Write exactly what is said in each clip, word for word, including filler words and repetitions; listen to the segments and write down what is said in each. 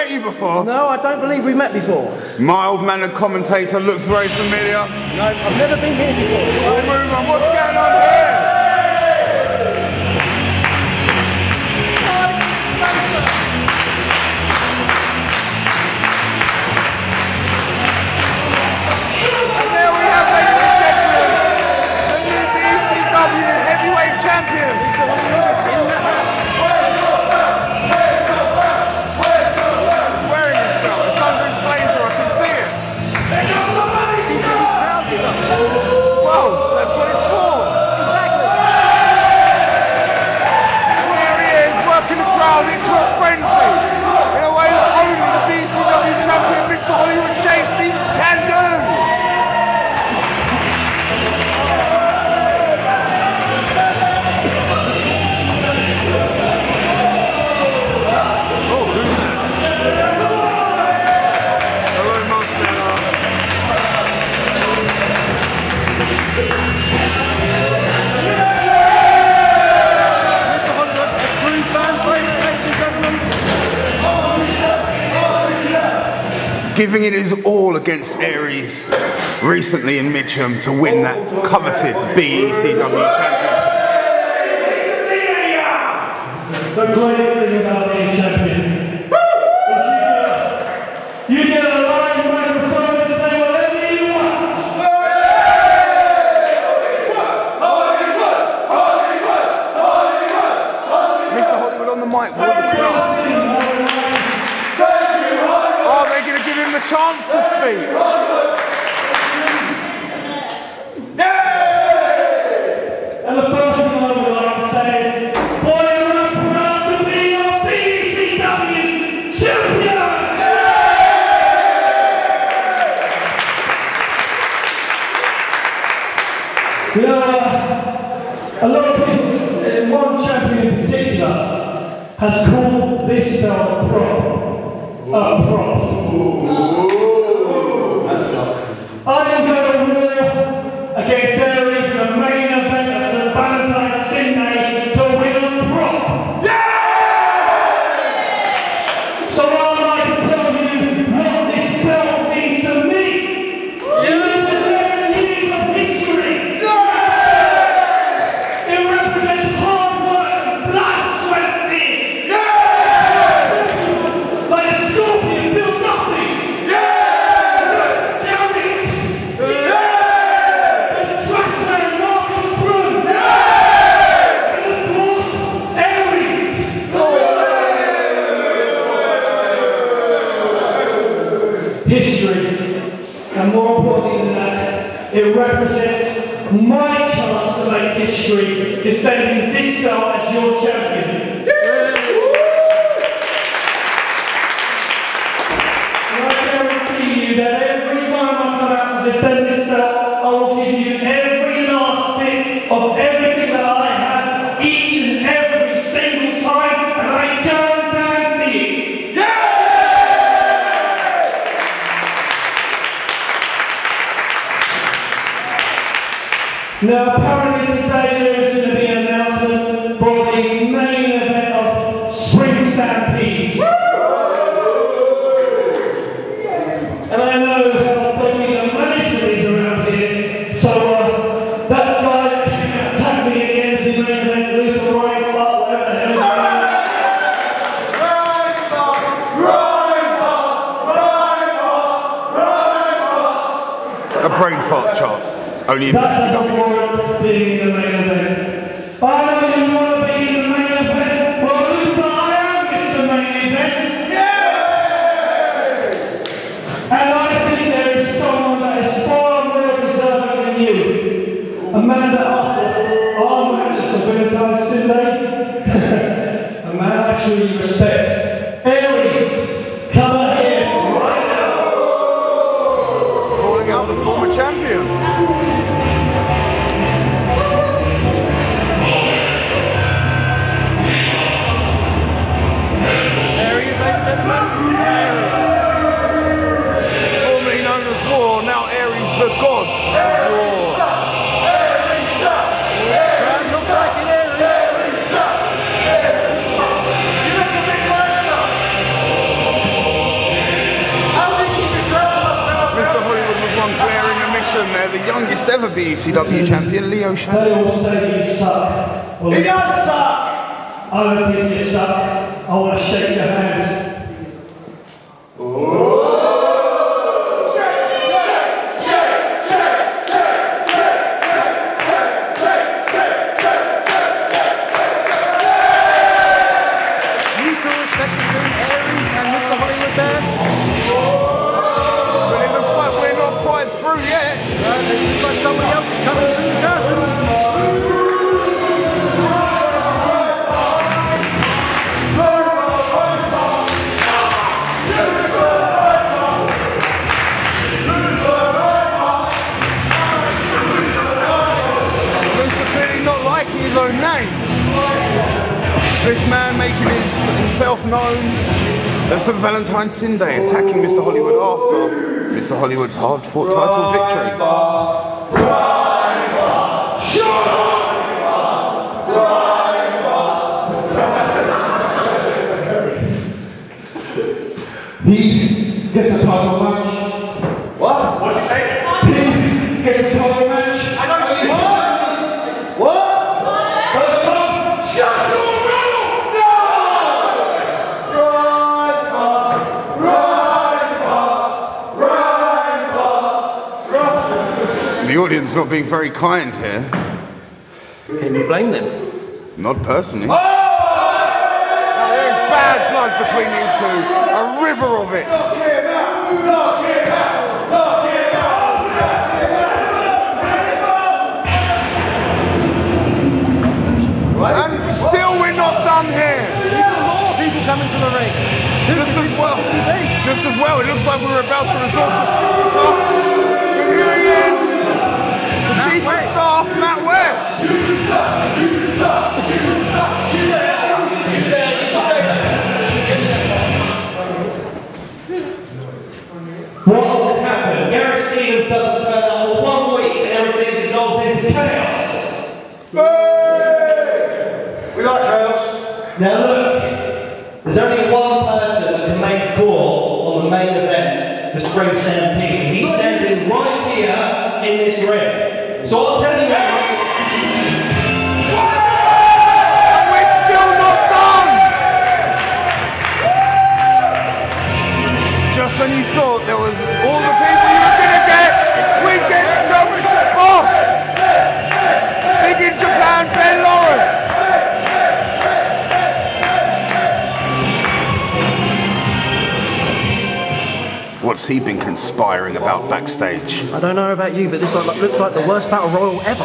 met you before? No, I don't believe we met before. Mild-mannered commentator looks very familiar. No, I've never been here before. Oh, move on. What's going on here? And there we have, ladies and gentlemen, the new B E C W Heavyweight Champion. Into a frenzy in a way that only the B E C W Champion Mister Hollywood Shane Stevens can do. Oh, who's that? Hello, Montana. Mister Hollywood, a true fan favorite. Giving it his all against Aries recently in Mitcham to win that coveted B E C W Championship. The great thing about being champion is you get, you get a live microphone and say whatever you want. Mister Hollywood on the mic with the crowd. Are they going to give him the chance to speak? And the first thing I would like to say is, boy, I'm proud to be your B E C W Champion! You know, uh, a lot of people, and one champion in particular, has called this belt a prop. A prop. I didn't go to war against Aries in the main event of Saint Valentine's Sydney to win a prop. Yeah! So I'd like to tell you what this belt means to me. It means eleven years of history. Yeah! It represents hard work and blood, sweat and tears. Yeah! Like a scorpion built nothing. Yeah! History, and more importantly than that, it represents my chance to make history defending this belt as your champion. And I guarantee you that every time I come out to defend this belt, I will give you every last bit of everything that I have each and every single time, and I guarantee it. Now, apparently today there is going to be an announcement for the main event of Spring Stampede. And I know how dodgy the management is around here, so uh, that guy that came and attacked me again in the main event, Luther Ryan Fart, whatever the hell his name is. A brain fart chart. Only in that doesn't warrant being in the main event. I know you want to be in the main event. Well, Luther, I am Mister Main Event. Yeah! And I think there is someone that is far more deserving than you. A man that after our match at Saint Valentine's Sydney, a man I truly respect. Aries, come on here right now. Calling out the former champion. Formerly known as War, now Aries the God of War. Crowd looks like it, Aries. Listen, they're the youngest ever B E C W champion, Leo Shane. They all say you suck. Well, He does suck! I don't think you suck. I want to shake your hand. Somebody else is coming through the curtain. Lucifer clearly not liking his own name. This man making his, himself known as Saint Valentine's Sin Day, attacking Mister Hollywood after Mister Hollywood's hard-fought title victory. He gets a title match. What? What did you say? He gets a title match. I don't see what? What? But the shut your mouth! No! Run fast! Run fast! Run fast! Run! The audience not being very kind here. Can you blame them? Not personally. Oh! Now, there is bad blood between these two. A river of it. Knock him out! Knock him out! Knock him out! And still we're not done here. Even more people coming to the ring. Just as well. Just as well. It looks like we're about to resort to fisticuffs. But here he is. The Chief of Staff, Matt West. You suck! You suck! You suck! You there! You there! You What has happened? Gareth Stevens doesn't turn up for one week and everything dissolves into chaos. Hey! We like chaos. Now look, there's only one person that can make a call on the main event, the Spring Stampede, and he's standing right here in this ring. So I'll tell you now. And we're still not done. Just when you thought there was all the people you were going to get, we get going off. Big in Japan, Ben Lawrence. What's he been conspiring about backstage? I don't know about you, but this like, looks like the worst battle royal ever.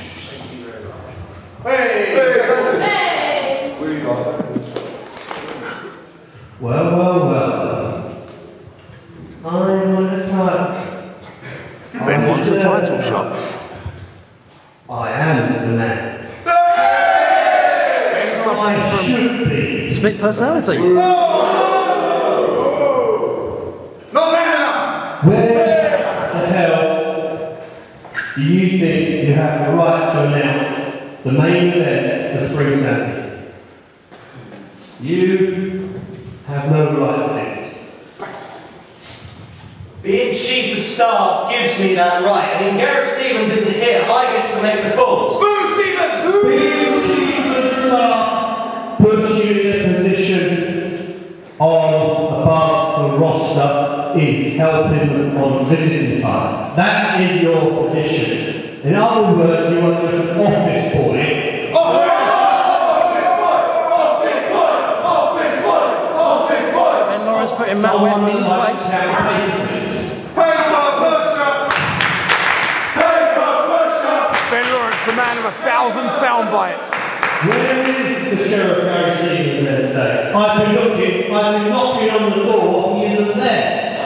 Well, well, well. I'm on a title. Ben wants a title shot. I am the man. Ben suffering I from should be. Split personality. Not man enough! Where the hell do you think you have the right to announce the main event of Spring Stampede? You have no right to do this. Being Chief of Staff gives me that right, and if Gareth Stevens isn't here, I get to make the calls. Boo, Stevens! Being Chief of Staff puts you in a position on above the roster in helping them on visiting time. That is your position. In other words, you are just an office boy. Office boy! Office boy! Office boy! Office boy! Ben Lawrence putting Matt West in his place. Paper push-up! Paper push-up! Ben Lawrence, the man of a thousand sound bites. Where is the Sheriff Gary Stevens there today? I've been looking, I've been knocking on the door, he isn't there.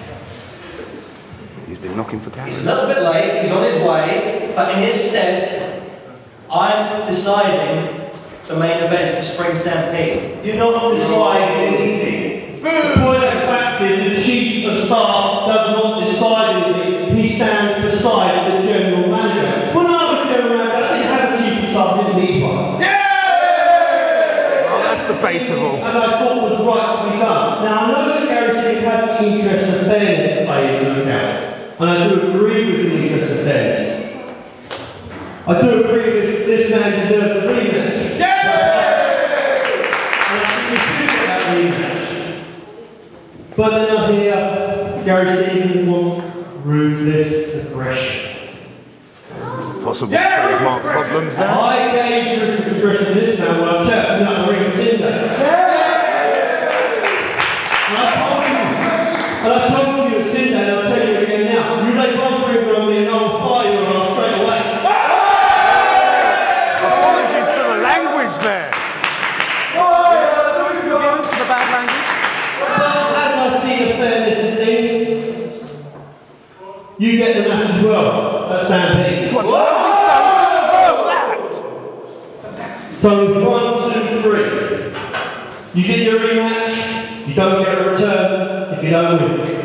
He's been knocking for He's gas. a little bit late, he's on his way, but in his stead, I'm deciding the main event for Spring Stampede. You're not deciding anything. The point of fact is the Chief of Staff does not decide anything. He stands beside the General Manager. When I was General Manager, I didn't have a Chief of Staff, I didn't need one. Oh, that's debatable. As I thought was right to be done. Now I know that Gary Stevens has the interest of fairness to play into account. And I do agree with the interest of fairness. I do agree with this man deserves a rematch. Yeah! And I think we should get that rematch. But then I hear Gary Stevens wants ruthless aggression. Possible yeah, trademark problems there. I gave ruthless aggression to this man when I checked him out the ring on Sunday. Yeah! And I told you, and I told you at Sunday, and I'll tell you again now, you lay one finger on me and I'll fire you and I'll straight away. Apologies for the language there. For the bad language. But as I see the fairness of things, you get the match as well at Stampede. What has he done to deserve that? So one, two, three. You get your rematch, you don't get a return if you don't win.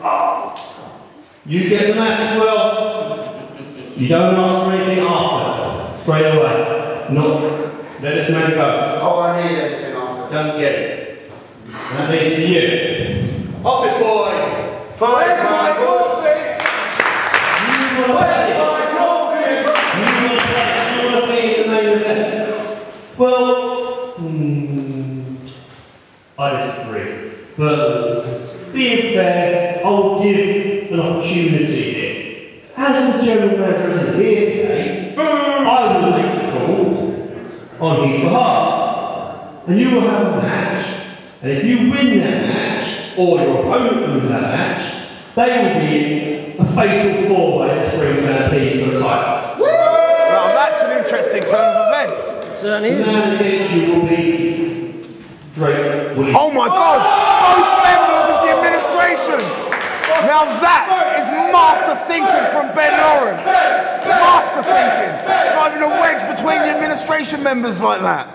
You get the match as well, you don't ask for anything after. Straight away. Not let this man go. Oh, I need anything after. Don't get it. And that means to you. Office boy! Where's my coffee? You want Where's my coffee? You want to play, you want to be in the main event. Well, hmm, I disagree. But being fair, I'll give an opportunity here. As the general manager is here today, I will make the call on his behalf. And you will have a match. And if you win that match, or your opponent wins that match, they will be in a fatal four-way at Spring Stampede for the title. Well, that's an interesting turn of events. It certainly is. The man against you will be Drake Williams. Oh my God! Both members of the administration! Now that is master thinking from Ben Lawrence. Master thinking. Driving a wedge between the administration members like that.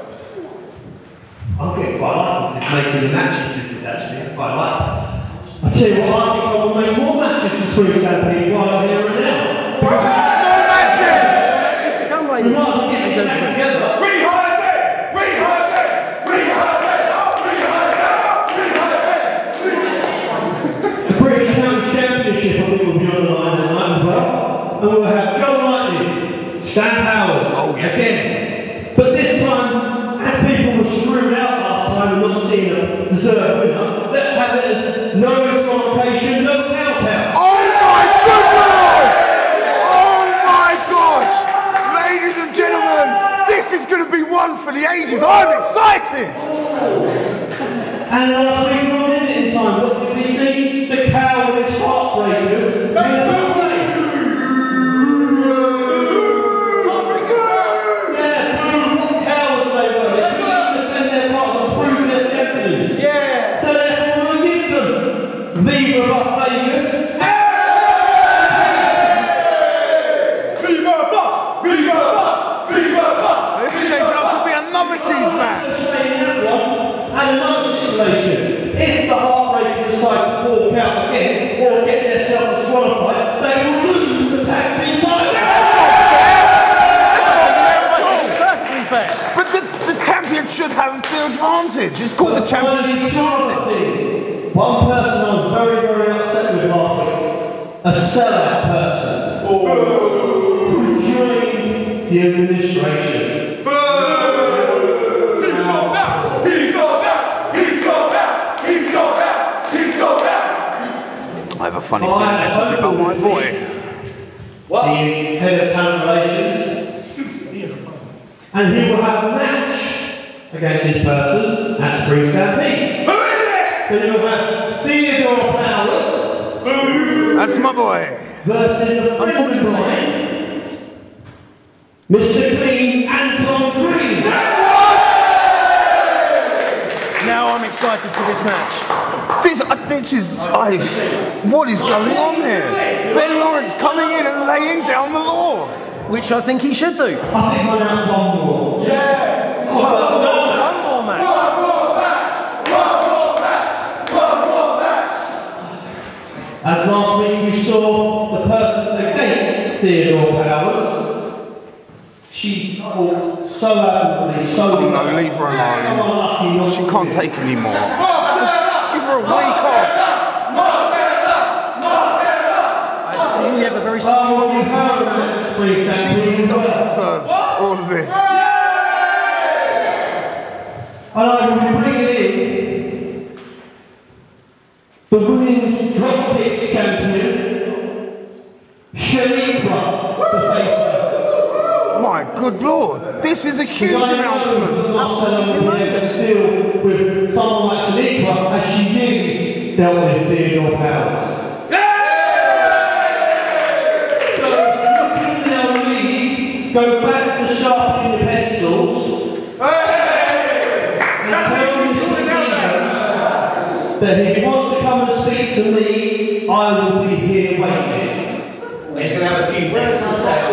I'm getting quite like this making the matches business actually, I quite like it. I tell you what, I think I will make more matches for Spring Stampede while I'm here and now. More matches! Just come, We ladies. might as well get this match together. Rehire me! Rehire me! Rehire me! Rehire me! The British County Championship I think will be on the line that night as well. And we'll have John Lightning, Stan Powers, Oh, yeah. again. But this time, as people were screwed out last time and not seeing a deserved winner, let's have it as no disqualification, no count out. Oh my goodness! Oh my gosh! Ladies and gentlemen, this is going to be one for the ages. I'm excited! And last week on visiting time, what did we see? The cow and his heartbreakers. Viva Las Vegas! Viva Ba! Viva Ba! Viva Ba! This is shaping up to be another huge match. And another stipulation. If the Heartbreakers decide to walk out again or get themselves disqualified, they will lose the tag team title. That's not fair! That's not fair at all! Perfectly fair. But the, the champion should have the advantage. It's called the championship advantage. One person I was very, very upset with last week, a sellout person, who joined the administration. He's sold out! He's sold out! He's sold out! He's sold out! He's sold out! I have a funny feeling they're talking about my boy. The head of talent relations. And he will have a match against this person at Spring Stampede. So you'll have Theodore Powers. That's my boy. Versus a friend of mine, Mister Clean, Anton Green. Now I'm excited for this match. This, uh, this is, I, what is going on here? Ben Lawrence coming in and laying down the law. Which I think he should do. I think I'm out one more. Yeah! One more match. One more match! One more match! One more match! As last week we saw the person against Theodore Powers, she fought so adamantly, so Oh no, leave her alone. She can't take any more. Just give her a week off. Marcella! Marcella! Lawrence. well, you've heard about Spring She Stampede as doesn't well. deserve all of this. And I will bring in the women's dropkicks champion, Shane Stevens, to face her. My good lord, this is a huge announcement. But still, with someone like Shaniqua, as she nearly dealt with Theodore Powers. So, looking at our league, go back to sharpening your pencils. And tell Mister Stevens that if he wants to come and speak to me, I will be here waiting. He's going to have a few things to say.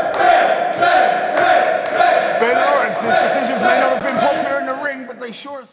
Ben Lawrence's decisions may not have been popular in the ring, but they sure as